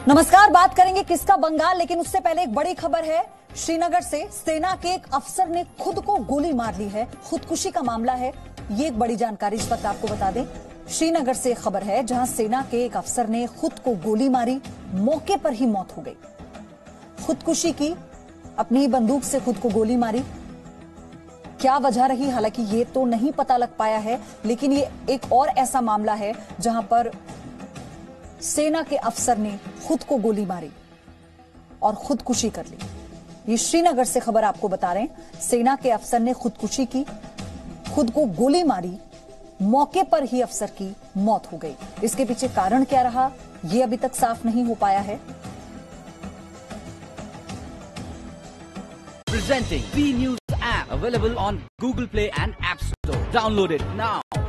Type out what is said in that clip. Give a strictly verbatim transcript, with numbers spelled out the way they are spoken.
नमस्कार, बात करेंगे किसका बंगाल, लेकिन उससे पहले एक बड़ी खबर है। श्रीनगर से सेना के एक अफसर ने खुद को गोली मार ली है। खुदकुशी का मामला है, ये एक बड़ी जानकारी इस वक्त आपको बता दें। श्रीनगर से एक खबर है जहां सेना के एक अफसर ने खुद को गोली मारी, मौके पर ही मौत हो गई। खुदकुशी की, अपनी बंदूक से खुद को गोली मारी। क्या वजह रही, हालांकि ये तो नहीं पता लग पाया है, लेकिन ये एक और ऐसा मामला है जहां पर सेना के अफसर ने खुद को गोली मारी और खुदकुशी कर ली। ये श्रीनगर से खबर आपको बता रहे हैं। सेना के अफसर ने खुदकुशी की, खुद को गोली मारी, मौके पर ही अफसर की मौत हो गई। इसके पीछे कारण क्या रहा, ये अभी तक साफ नहीं हो पाया है। Presenting V News app available on Google Play and App Store. Download it now.